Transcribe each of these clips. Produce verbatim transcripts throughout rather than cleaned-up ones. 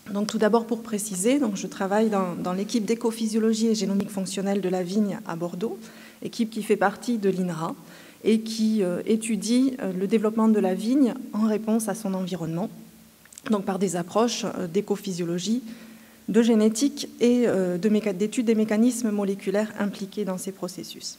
Donc tout d'abord pour préciser, donc je travaille dans, dans l'équipe d'écophysiologie et génomique fonctionnelle de la vigne à Bordeaux, équipe qui fait partie de l'I N R A et qui euh, étudie euh, le développement de la vigne en réponse à son environnement, donc par des approches euh, d'écophysiologie, de génétique et euh, d'études des mécanismes moléculaires impliqués dans ces processus.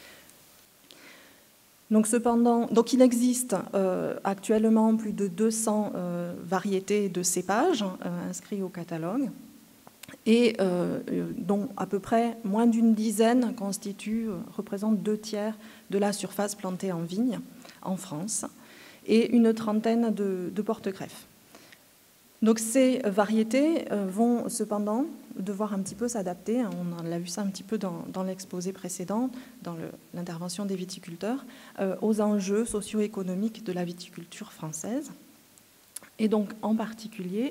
Donc, cependant, donc il existe euh, actuellement plus de deux cents euh, variétés de cépages euh, inscrits au catalogue et euh, dont à peu près moins d'une dizaine constituent, euh, représentent deux tiers de la surface plantée en vigne en France et une trentaine de, de porte-greffes. Donc ces variétés vont cependant devoir un petit peu s'adapter, on a vu ça un petit peu dans, dans l'exposé précédent, dans l'intervention des viticulteurs, euh, aux enjeux socio-économiques de la viticulture française. Et donc en particulier,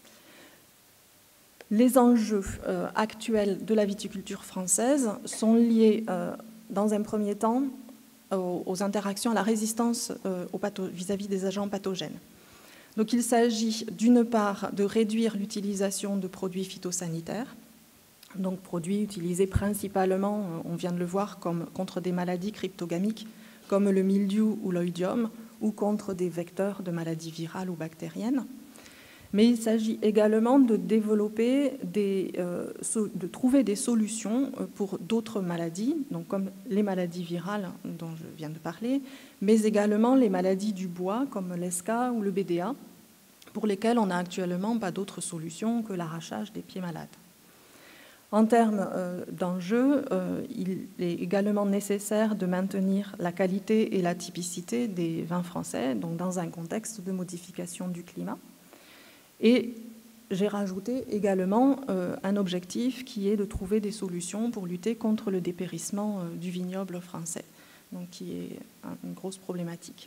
les enjeux euh, actuels de la viticulture française sont liés euh, dans un premier temps aux, aux interactions, à la résistance euh, vis-à-vis des agents pathogènes. Donc il s'agit d'une part de réduire l'utilisation de produits phytosanitaires, donc produits utilisés principalement, on vient de le voir, comme, contre des maladies cryptogamiques comme le mildiou ou l'oïdium, ou contre des vecteurs de maladies virales ou bactériennes. Mais il s'agit également de développer, des, euh, de trouver des solutions pour d'autres maladies, donc comme les maladies virales dont je viens de parler, mais également les maladies du bois comme l'E S C A ou le B D A, pour lesquelles on n'a actuellement pas d'autre solution que l'arrachage des pieds malades. En termes euh, d'enjeux, euh, il est également nécessaire de maintenir la qualité et la typicité des vins français, donc dans un contexte de modification du climat. Et j'ai rajouté également euh, un objectif qui est de trouver des solutions pour lutter contre le dépérissement euh, du vignoble français, donc qui est une grosse problématique.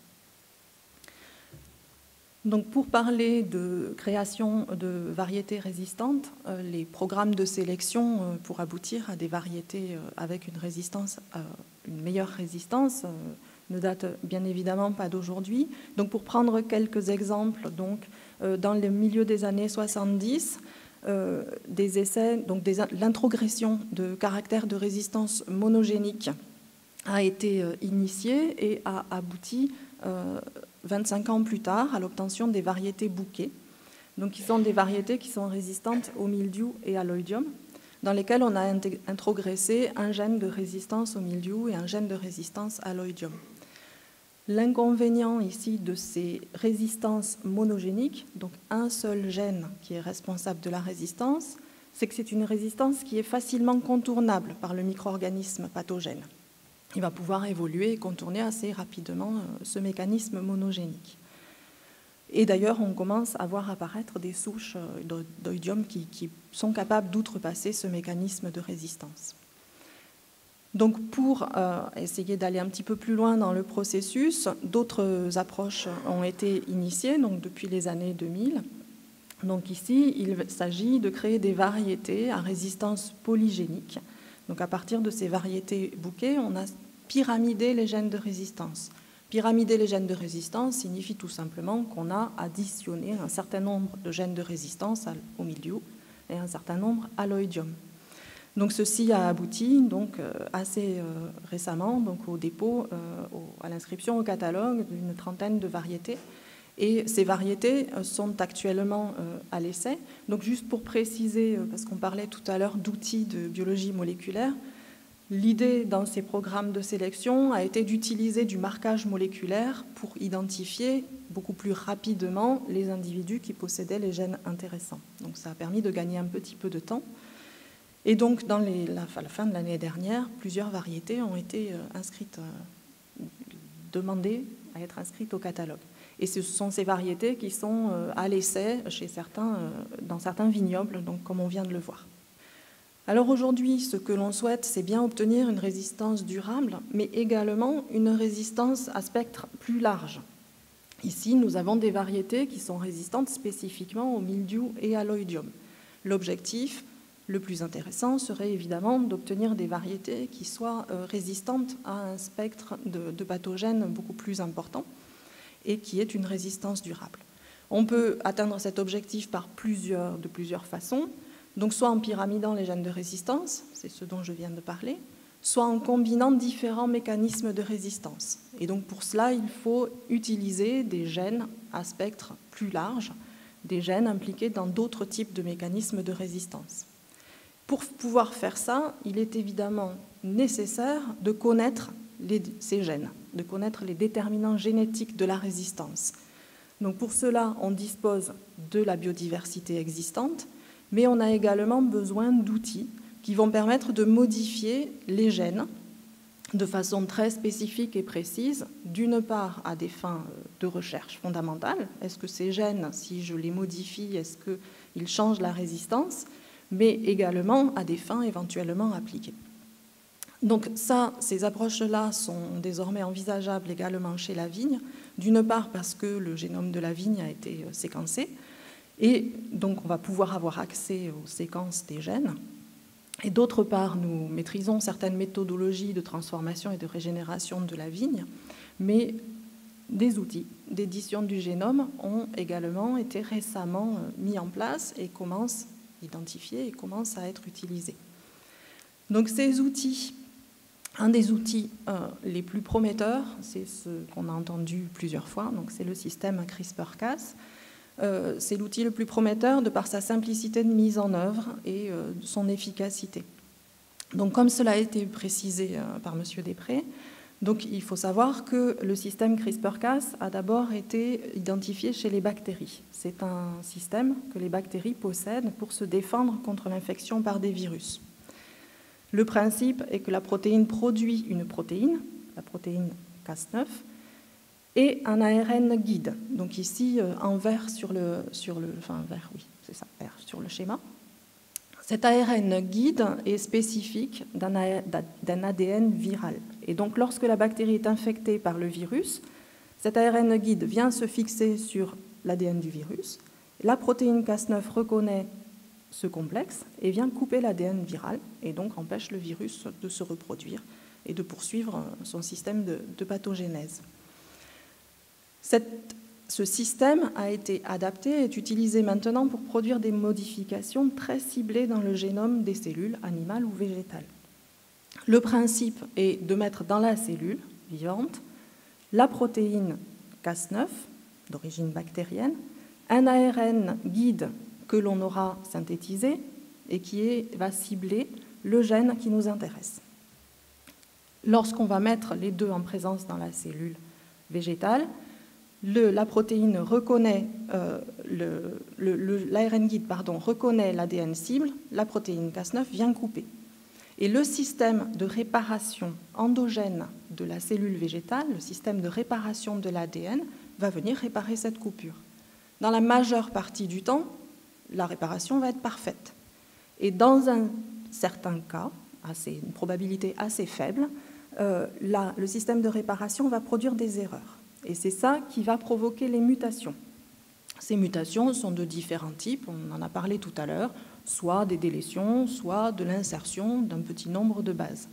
Donc pour parler de création de variétés résistantes, euh, les programmes de sélection euh, pour aboutir à des variétés euh, avec une résistance, euh, une meilleure résistance, euh, ne datent bien évidemment pas d'aujourd'hui. Donc pour prendre quelques exemples, donc euh, dans le milieu des années soixante-dix, euh, des essais, donc l'introgression de caractères de résistance monogénique a été euh, initiée et a abouti euh, vingt-cinq ans plus tard à l'obtention des variétés bouquets, donc qui sont des variétés qui sont résistantes au mildiou et à l'oïdium, dans lesquelles on a introgressé un gène de résistance au mildiou et un gène de résistance à l'oïdium. L'inconvénient ici de ces résistances monogéniques, donc un seul gène qui est responsable de la résistance, c'est que c'est une résistance qui est facilement contournable par le micro-organisme pathogène. Il va pouvoir évoluer et contourner assez rapidement ce mécanisme monogénique. Et d'ailleurs, on commence à voir apparaître des souches d'oïdium qui, qui sont capables d'outrepasser ce mécanisme de résistance. Donc pour euh, essayer d'aller un petit peu plus loin dans le processus, d'autres approches ont été initiées donc depuis les années deux mille. Donc ici, il s'agit de créer des variétés à résistance polygénique. Donc à partir de ces variétés bouquets, on a pyramidé les gènes de résistance. Pyramider les gènes de résistance signifie tout simplement qu'on a additionné un certain nombre de gènes de résistance au mildiou et un certain nombre à l'oïdium. Donc ceci a abouti donc, assez euh, récemment donc, au dépôt, euh, au, à l'inscription au catalogue d'une trentaine de variétés. Et ces variétés sont actuellement euh, à l'essai. Donc juste pour préciser, parce qu'on parlait tout à l'heure d'outils de biologie moléculaire, l'idée dans ces programmes de sélection a été d'utiliser du marquage moléculaire pour identifier beaucoup plus rapidement les individus qui possédaient les gènes intéressants. Donc ça a permis de gagner un petit peu de temps. Et donc, dans les, la, à la fin de l'année dernière, plusieurs variétés ont été euh, inscrites, euh, demandées à être inscrites au catalogue. Et ce sont ces variétés qui sont euh, à l'essai chez certains, euh, dans certains vignobles, donc, comme on vient de le voir. Alors aujourd'hui, ce que l'on souhaite, c'est bien obtenir une résistance durable, mais également une résistance à spectre plus large. Ici, nous avons des variétés qui sont résistantes spécifiquement au mildiou et à l'oïdium. L'objectif le plus intéressant serait évidemment d'obtenir des variétés qui soient euh, résistantes à un spectre de, de pathogènes beaucoup plus important et qui aient une résistance durable. On peut atteindre cet objectif par plusieurs, de plusieurs façons, donc soit en pyramidant les gènes de résistance, c'est ce dont je viens de parler, soit en combinant différents mécanismes de résistance. Et donc pour cela, il faut utiliser des gènes à spectre plus large, des gènes impliqués dans d'autres types de mécanismes de résistance. Pour pouvoir faire ça, il est évidemment nécessaire de connaître les, ces gènes, de connaître les déterminants génétiques de la résistance. Donc pour cela, on dispose de la biodiversité existante, mais on a également besoin d'outils qui vont permettre de modifier les gènes de façon très spécifique et précise, d'une part à des fins de recherche fondamentale, est-ce que ces gènes, si je les modifie, est-ce qu'ils changent la résistance, mais également à des fins éventuellement appliquées. Donc ça, ces approches-là sont désormais envisageables également chez la vigne, d'une part parce que le génome de la vigne a été séquencé, et donc on va pouvoir avoir accès aux séquences des gènes, et d'autre part, nous maîtrisons certaines méthodologies de transformation et de régénération de la vigne, mais des outils d'édition du génome ont également été récemment mis en place et commencent identifiés et commencent à être utilisés. Donc ces outils, un des outils euh, les plus prometteurs, c'est ce qu'on a entendu plusieurs fois, donc c'est le système CRISPR Cas. Euh, c'est l'outil le plus prometteur de par sa simplicité de mise en œuvre et euh, son efficacité. Donc comme cela a été précisé euh, par M. Després, donc il faut savoir que le système CRISPR Cas a d'abord été identifié chez les bactéries. C'est un système que les bactéries possèdent pour se défendre contre l'infection par des virus. Le principe est que la protéine produit une protéine, la protéine Cas neuf, et un A R N guide. Donc ici, en vert sur le, sur le, enfin vert, oui, c'est ça, vert sur le schéma. Cet A R N guide est spécifique d'un A D N viral. Et donc, lorsque la bactérie est infectée par le virus, cet A R N guide vient se fixer sur l'A D N du virus. La protéine Cas neuf reconnaît ce complexe et vient couper l'A D N viral et donc empêche le virus de se reproduire et de poursuivre son système de, de pathogénèse. Cette, ce système a été adapté et est utilisé maintenant pour produire des modifications très ciblées dans le génome des cellules animales ou végétales. Le principe est de mettre dans la cellule vivante la protéine Cas neuf, d'origine bactérienne, un A R N guide que l'on aura synthétisé et qui est, va cibler le gène qui nous intéresse. Lorsqu'on va mettre les deux en présence dans la cellule végétale, Le, la protéine reconnaît, euh, le, le, le, l'A R N guide pardon, reconnaît l'A D N cible, la protéine Cas neuf vient couper. Et le système de réparation endogène de la cellule végétale, le système de réparation de l'A D N, va venir réparer cette coupure. Dans la majeure partie du temps, la réparation va être parfaite. Et dans un certain cas, assez, une probabilité assez faible, euh, la, le système de réparation va produire des erreurs. Et c'est ça qui va provoquer les mutations. Ces mutations sont de différents types, on en a parlé tout à l'heure, soit des délétions, soit de l'insertion d'un petit nombre de bases.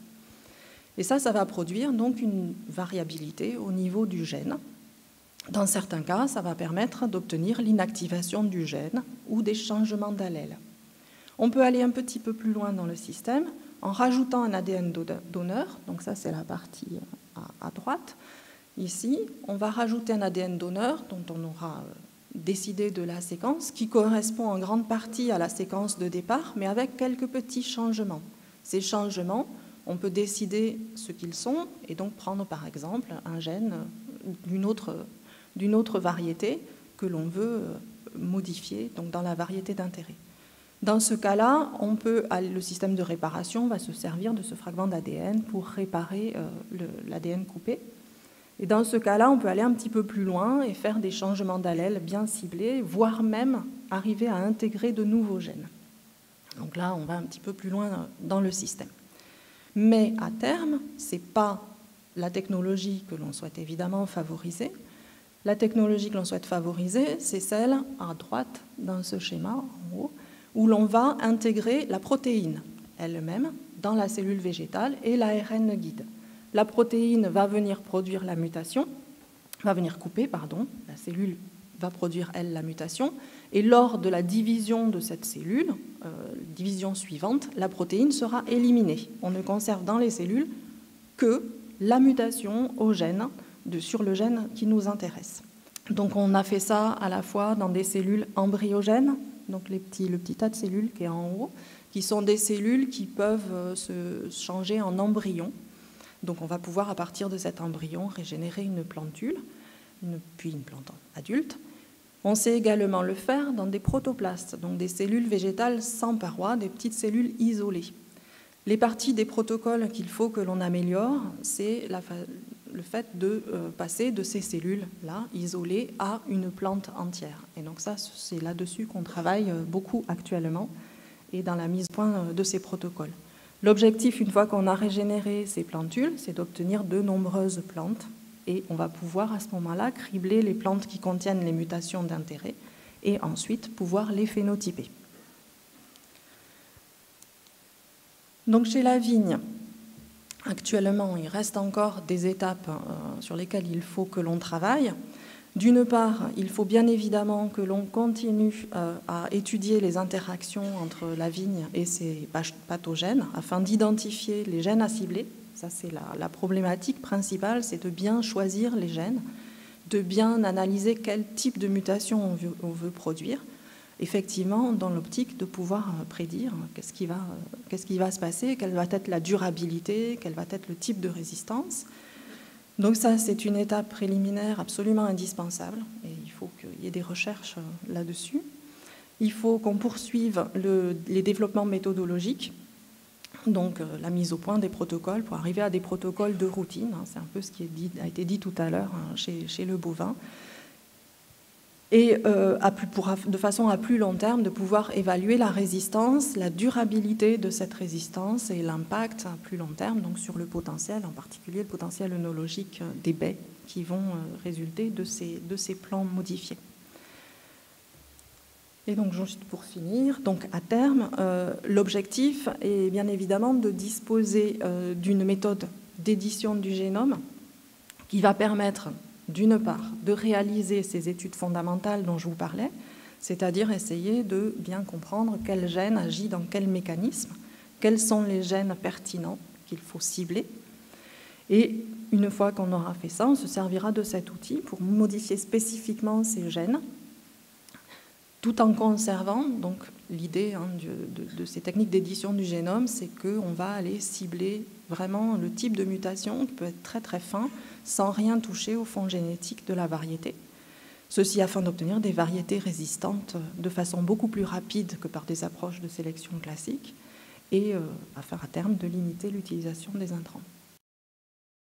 Et ça, ça va produire donc une variabilité au niveau du gène. Dans certains cas, ça va permettre d'obtenir l'inactivation du gène ou des changements d'allèle. On peut aller un petit peu plus loin dans le système en rajoutant un A D N donneur, donc ça c'est la partie à, à droite. Ici, on va rajouter un A D N donneur dont on aura décidé de la séquence, qui correspond en grande partie à la séquence de départ, mais avec quelques petits changements. Ces changements, on peut décider ce qu'ils sont et donc prendre par exemple un gène d'une autre, d'une autre variété que l'on veut modifier donc dans la variété d'intérêt. Dans ce cas-là, on peut, le système de réparation va se servir de ce fragment d'A D N pour réparer l'A D N coupé. Et dans ce cas-là, on peut aller un petit peu plus loin et faire des changements d'allèle bien ciblés, voire même arriver à intégrer de nouveaux gènes. Donc là, on va un petit peu plus loin dans le système. Mais à terme, ce n'est pas la technologie que l'on souhaite évidemment favoriser. La technologie que l'on souhaite favoriser, c'est celle à droite dans ce schéma, en haut, où l'on va intégrer la protéine elle-même dans la cellule végétale et l'A R N guide. La protéine va venir produire la mutation, va venir couper, pardon, la cellule va produire, elle, la mutation. Et lors de la division de cette cellule, euh, division suivante, la protéine sera éliminée. On ne conserve dans les cellules que la mutation au gène, de, sur le gène qui nous intéresse. Donc on a fait ça à la fois dans des cellules embryogènes, donc les petits, le petit tas de cellules qui est en haut, qui sont des cellules qui peuvent se changer en embryons. Donc on va pouvoir, à partir de cet embryon, régénérer une plantule, une, puis une plante adulte. On sait également le faire dans des protoplastes, donc des cellules végétales sans parois, des petites cellules isolées. Les parties des protocoles qu'il faut que l'on améliore, c'est la, le fait de euh, passer de ces cellules-là, isolées, à une plante entière. Et donc ça, c'est là-dessus qu'on travaille beaucoup actuellement et dans la mise au point de ces protocoles. L'objectif, une fois qu'on a régénéré ces plantules, c'est d'obtenir de nombreuses plantes. Et on va pouvoir à ce moment-là cribler les plantes qui contiennent les mutations d'intérêt et ensuite pouvoir les phénotyper. Donc chez la vigne, actuellement, il reste encore des étapes euh, sur lesquelles il faut que l'on travaille. D'une part, il faut bien évidemment que l'on continue euh, à étudier les interactions entre la vigne et ses pathogènes afin d'identifier les gènes à cibler. Ça, c'est la, la problématique principale, c'est de bien choisir les gènes, de bien analyser quel type de mutation on veut, on veut produire, effectivement dans l'optique de pouvoir prédire qu'est-ce qui va, qu'est-ce qui va se passer, quelle va être la durabilité, quel va être le type de résistance. Donc ça, c'est une étape préliminaire absolument indispensable et il faut qu'il y ait des recherches là-dessus. Il faut qu'on poursuive le, les développements méthodologiques, donc euh, la mise au point des protocoles pour arriver à des protocoles de routine. Hein, c'est un peu ce qui est dit, a été dit tout à l'heure hein, chez, chez le bovin. Et euh, à plus, pour, de façon à plus long terme, de pouvoir évaluer la résistance, la durabilité de cette résistance et l'impact à plus long terme donc sur le potentiel, en particulier le potentiel œnologique des baies qui vont euh, résulter de ces, de ces plants modifiés. Et donc, juste pour finir, donc à terme, euh, l'objectif est bien évidemment de disposer euh, d'une méthode d'édition du génome qui va permettre, d'une part, de réaliser ces études fondamentales dont je vous parlais, c'est-à-dire essayer de bien comprendre quel gène agit dans quel mécanisme, quels sont les gènes pertinents qu'il faut cibler. Et une fois qu'on aura fait ça, on se servira de cet outil pour modifier spécifiquement ces gènes, tout en conservant, donc l'idée hein, de, de, de ces techniques d'édition du génome, c'est qu'on va aller cibler vraiment le type de mutation qui peut être très très fin, sans rien toucher au fond génétique de la variété. Ceci afin d'obtenir des variétés résistantes de façon beaucoup plus rapide que par des approches de sélection classiques et euh, afin à terme de limiter l'utilisation des intrants.